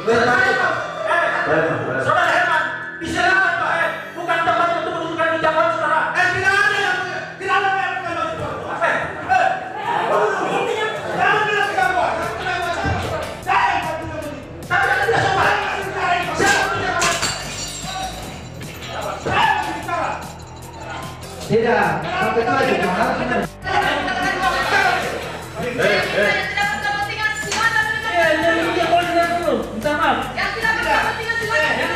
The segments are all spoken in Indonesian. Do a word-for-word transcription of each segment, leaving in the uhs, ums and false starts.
Saudara Herman, disilakan Pak. Eh, bukan tempat untuk menunjukkan tindakan saudara. Eh, tidak ada yang tidak ada yang mengambil itu. Eh, eh, intinya jangan bilang gangguan. Saya tapi tidak sopan. Tidak, sampai itu aja. Eh, eh. Tidak berkepentingan silakan dulu. Minta maaf. Yang tidak berkepentingan silakan.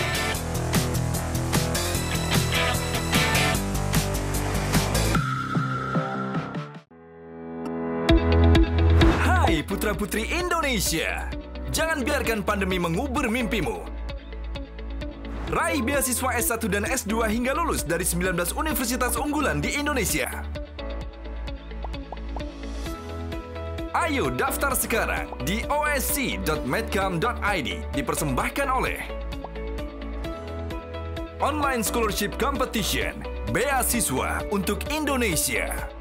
Hai putra-putri Indonesia, jangan biarkan pandemi mengubur mimpimu. Raih beasiswa S satu dan S dua hingga lulus dari sembilan belas universitas unggulan di Indonesia. Ayo daftar sekarang di o s c dot medcam dot i d, dipersembahkan oleh Online Scholarship Competition, beasiswa untuk Indonesia.